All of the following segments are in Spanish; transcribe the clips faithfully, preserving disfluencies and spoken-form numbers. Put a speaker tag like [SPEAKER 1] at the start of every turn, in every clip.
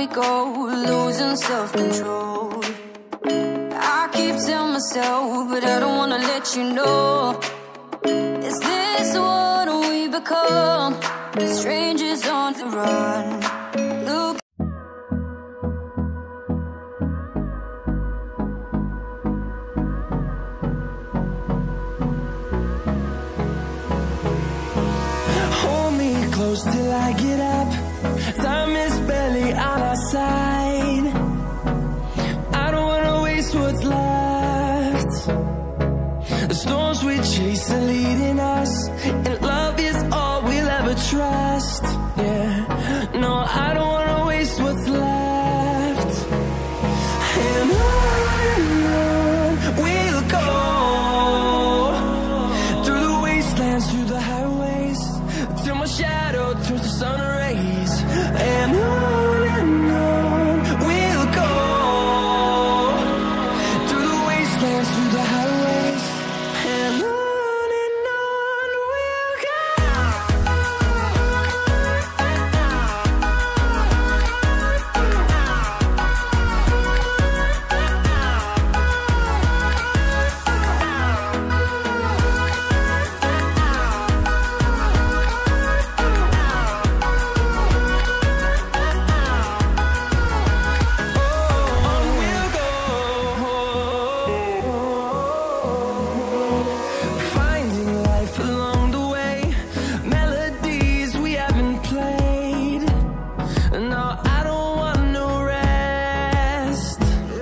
[SPEAKER 1] we go, losing self-control. I keep telling myself, but I don't wanna let you know. Is this what we become? Strangers on the run. Look.
[SPEAKER 2] Hold me close till I get up. Time is barely on our side. I don't wanna waste what's left. The storms we chase are leading us, and love is all we'll ever trust. Yeah, no, I don't wanna waste what's left. And on and on we'll go, through the wastelands, through the highways, till my shadow turns to sun rays. And on and on we'll go, through the wastelands, through the highways, and on and on we'll go. Finding life along the way, melodies we haven't played. No, I don't want no rest.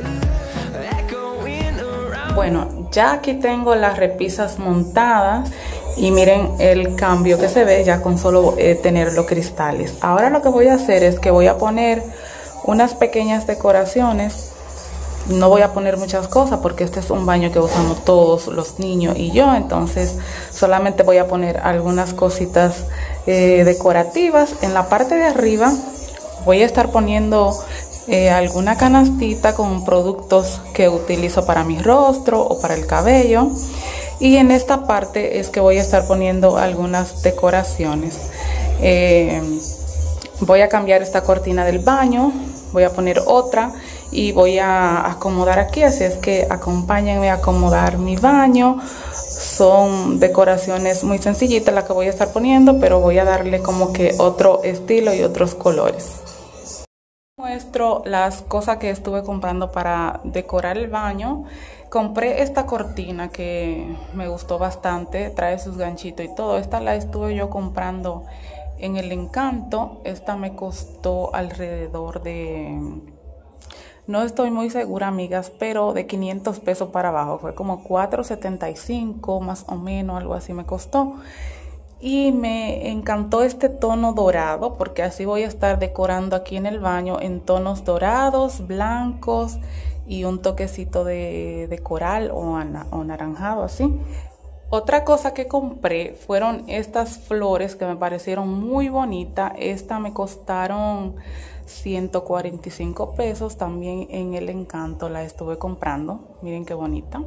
[SPEAKER 2] Echoing around.
[SPEAKER 3] Bueno, ya aquí tengo las repisas montadas y miren el cambio que se ve ya con solo eh, tener los cristales. Ahora lo que voy a hacer es que voy a poner unas pequeñas decoraciones. No voy a poner muchas cosas porque este es un baño que usamos todos los niños y yo, entonces solamente voy a poner algunas cositas eh, decorativas. En la parte de arriba voy a estar poniendo eh, alguna canastita con productos que utilizo para mi rostro o para el cabello, y en esta parte es que voy a estar poniendo algunas decoraciones. Eh, voy a cambiar esta cortina del baño, voy a poner otra y voy a acomodar aquí, así es que acompáñenme a acomodar mi baño. Son decoraciones muy sencillitas las que voy a estar poniendo, pero voy a darle como que otro estilo y otros colores. Muestro las cosas que estuve comprando para decorar el baño. Compré esta cortina que me gustó bastante, trae sus ganchitos y todo. Esta la estuve yo comprando en El Encanto. Esta me costó alrededor de, no estoy muy segura, amigas, pero de quinientos pesos para abajo. Fue como cuatro setenta y cinco más o menos, algo así me costó. Y me encantó este tono dorado porque así voy a estar decorando aquí en el baño en tonos dorados, blancos y un toquecito de, de coral o, ana, o naranjado así. Otra cosa que compré fueron estas flores que me parecieron muy bonitas. Estas me costaron ciento cuarenta y cinco pesos. También en El Encanto la estuve comprando. Miren qué bonita.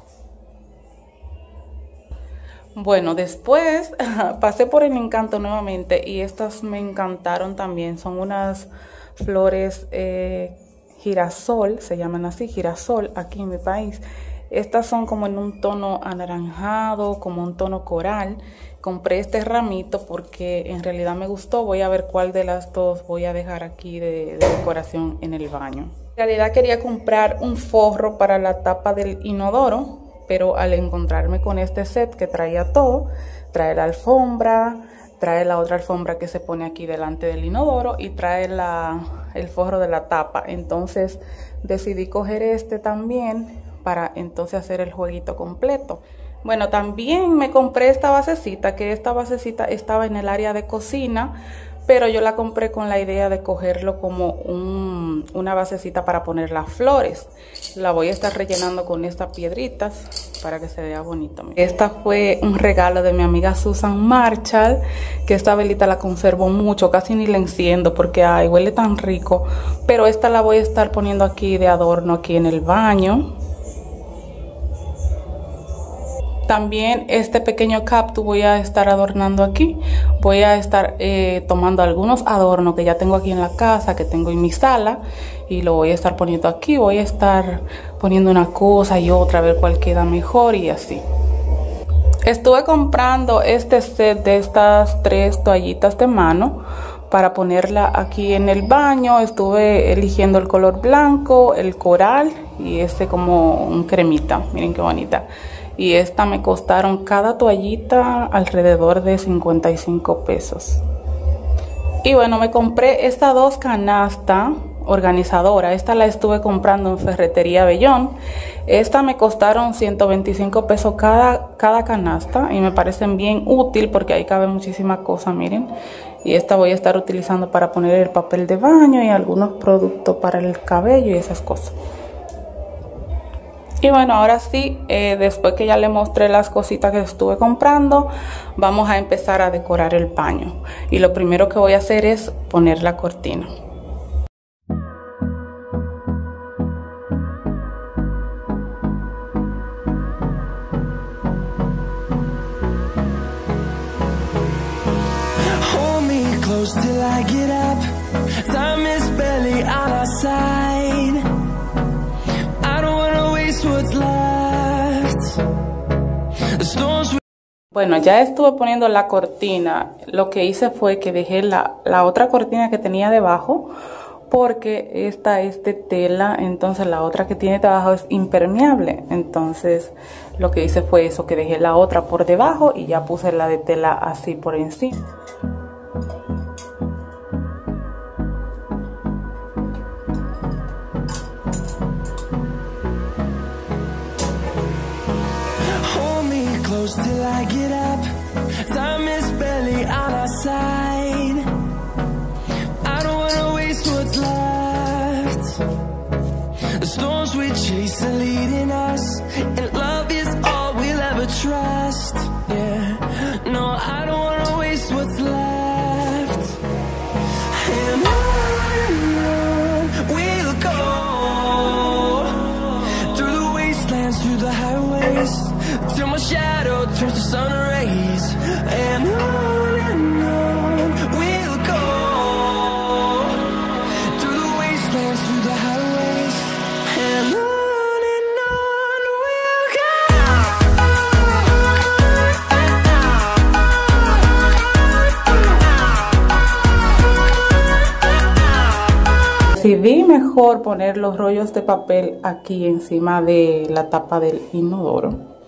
[SPEAKER 3] Bueno, después pasé por El Encanto nuevamente y estas me encantaron también. Son unas flores eh, girasol, se llaman así, girasol aquí en mi país. Estas son como en un tono anaranjado, como un tono coral. Compré este ramito porque en realidad me gustó. Voy a ver cuál de las dos voy a dejar aquí de, de decoración en el baño. En realidad quería comprar un forro para la tapa del inodoro, pero al encontrarme con este set que traía todo, trae la alfombra, trae la otra alfombra que se pone aquí delante del inodoro y trae la, el forro de la tapa. Entonces decidí coger este también para entonces hacer el jueguito completo. Bueno, también me compré esta basecita, que esta basecita estaba en el área de cocina, pero yo la compré con la idea de cogerlo como un, una basecita para poner las flores. La voy a estar rellenando con estas piedritas para que se vea bonito. Esta fue un regalo de mi amiga Susan Marshall, que esta velita la conservo mucho, casi ni la enciendo porque ay, huele tan rico. Pero esta la voy a estar poniendo aquí de adorno aquí en el baño. También este pequeño cactus voy a estar adornando aquí. Voy a estar eh, tomando algunos adornos que ya tengo aquí en la casa, que tengo en mi sala, y lo voy a estar poniendo aquí. Voy a estar poniendo una cosa y otra, a ver cuál queda mejor y así. Estuve comprando este set de estas tres toallitas de mano para ponerla aquí en el baño. Estuve eligiendo el color blanco, el coral y este como un cremita. Miren qué bonita. Y esta me costaron cada toallita alrededor de cincuenta y cinco pesos. Y bueno, me compré estas dos canastas organizadoras. Esta la estuve comprando en Ferretería Bellón. Esta me costaron ciento veinticinco pesos cada, cada canasta. Y me parecen bien útil porque ahí cabe muchísima cosa, miren. Y esta voy a estar utilizando para poner el papel de baño y algunos productos para el cabello y esas cosas. Y bueno, ahora sí, eh, después que ya le mostré las cositas que estuve comprando, vamos a empezar a decorar el baño. Y lo primero que voy a hacer es poner la cortina.
[SPEAKER 2] Hold me close till I get up. Time is barely on our side. What's left. The storms.
[SPEAKER 3] Bueno, ya estuve poniendo la cortina. Lo que hice fue que dejé la, la otra cortina que tenía debajo, porque esta es de tela, entonces la otra que tiene debajo es impermeable. Entonces lo que hice fue eso, que dejé la otra por debajo y ya puse la de tela así por encima.
[SPEAKER 2] Till I get up, time is barely on our side. I don't wanna waste what's left. The storms we chase are leading us, and love is all we'll ever trust. Yeah, no, I don't wanna waste what's left. And on we'll go through the wastelands, through the highways, till my shadow turns to sun rays. And on and on we'll go through the wastelands, through the highways. And on and on we'll
[SPEAKER 3] go. Decidí mejor poner los rollos de papel aquí encima de la tapa del inodoro.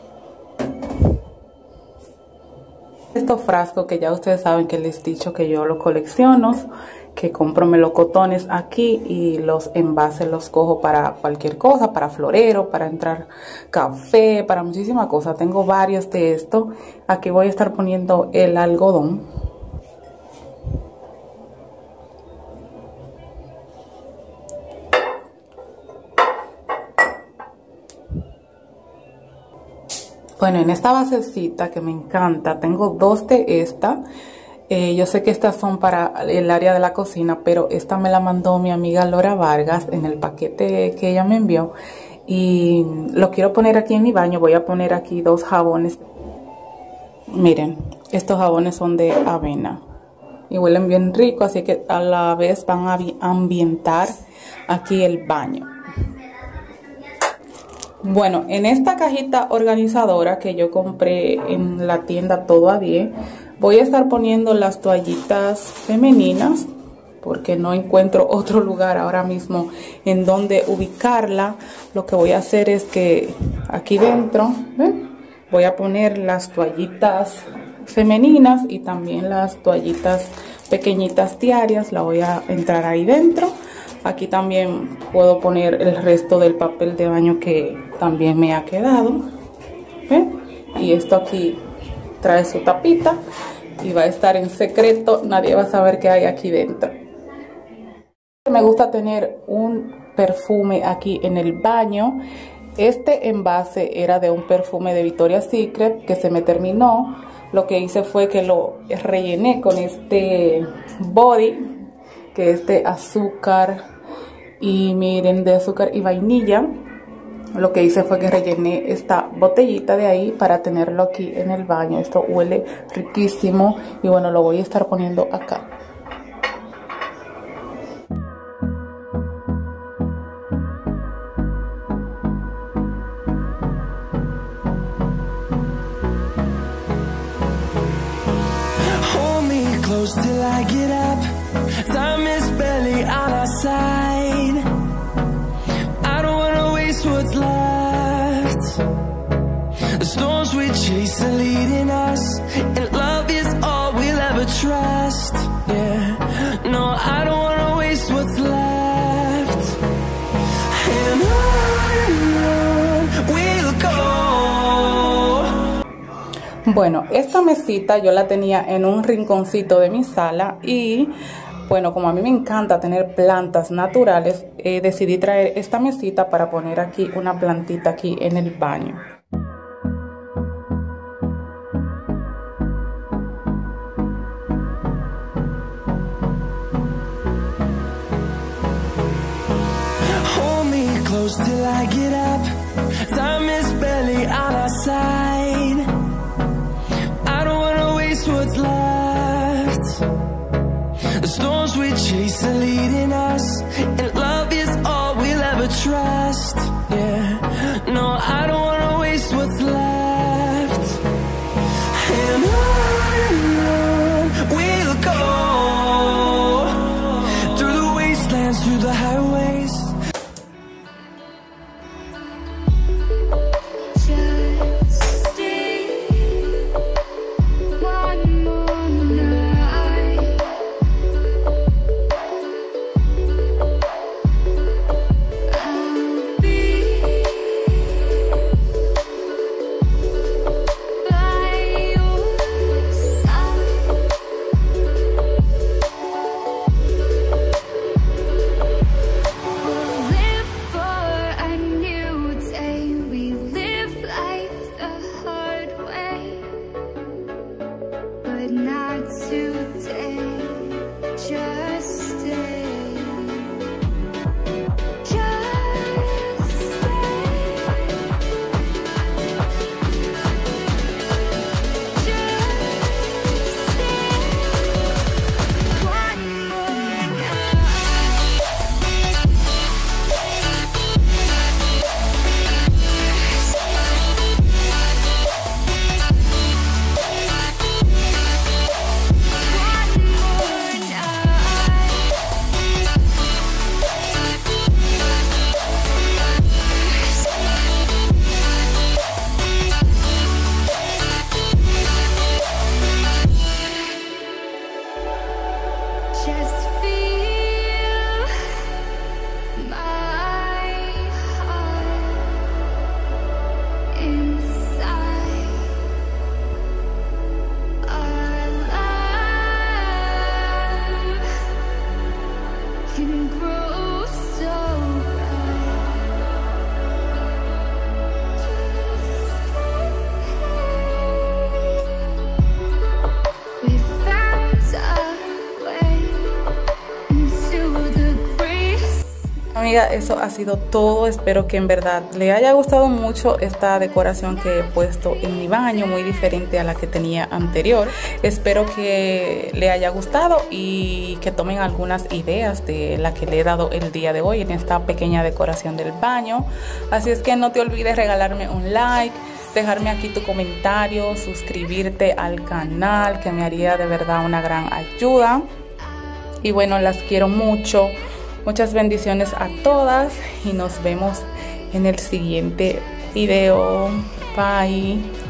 [SPEAKER 3] Estos frascos que ya ustedes saben que les he dicho que yo los colecciono, que compro melocotones aquí y los envases los cojo para cualquier cosa, para florero, para entrar café, para muchísimas cosas. Tengo varios de estos. Aquí voy a estar poniendo el algodón. Bueno, en esta basecita que me encanta, tengo dos de esta. Eh, yo sé que estas son para el área de la cocina, pero esta me la mandó mi amiga Laura Vargas en el paquete que ella me envió. Y lo quiero poner aquí en mi baño. Voy a poner aquí dos jabones. Miren, estos jabones son de avena y huelen bien rico, así que a la vez van a ambientar aquí el baño. Bueno, en esta cajita organizadora que yo compré en la tienda Todo a diez, voy a estar poniendo las toallitas femeninas porque no encuentro otro lugar ahora mismo en donde ubicarla. Lo que voy a hacer es que aquí dentro, ¿ven?, voy a poner las toallitas femeninas y también las toallitas pequeñitas diarias. La voy a entrar ahí dentro. Aquí también puedo poner el resto del papel de baño que también me ha quedado. ¿Ven? Y esto aquí trae su tapita y va a estar en secreto. Nadie va a saber qué hay aquí dentro. Me gusta tener un perfume aquí en el baño. Este envase era de un perfume de Victoria's Secret que se me terminó. Lo que hice fue que lo rellené con este body, que es de azúcar, y miren, de azúcar y vainilla. Lo que hice fue que rellené esta botellita de ahí para tenerlo aquí en el baño. Esto huele riquísimo y bueno, lo voy a estar poniendo acá.
[SPEAKER 2] Close till I get up. Time is barely on our side. I don't wanna waste what's left. The storms we chase are leading us, and love is all we'll ever trust. Yeah, no, I don't wanna waste what's left. And on we'll go.
[SPEAKER 3] Bueno, esta mesita yo la tenía en un rinconcito de mi sala y bueno, como a mí me encanta tener plantas naturales, eh, decidí traer esta mesita para poner aquí una plantita aquí en el baño.
[SPEAKER 2] Hold me close till I get up. Time is barely on our side. What's left? The storms we chase are leading us, and love is all we'll ever trust. Yeah, no, I don't wanna waste what's left. And on we'll go, through the wastelands, through the highways.
[SPEAKER 3] Amiga, eso ha sido todo. Espero que en verdad le haya gustado mucho esta decoración que he puesto en mi baño, muy diferente a la que tenía anterior. Espero que le haya gustado y que tomen algunas ideas de la que le he dado el día de hoy en esta pequeña decoración del baño. Así es que no te olvides regalarme un like, dejarme aquí tu comentario, suscribirte al canal, que me haría de verdad una gran ayuda. Y bueno, las quiero mucho. Muchas bendiciones a todas y nos vemos en el siguiente video. Bye.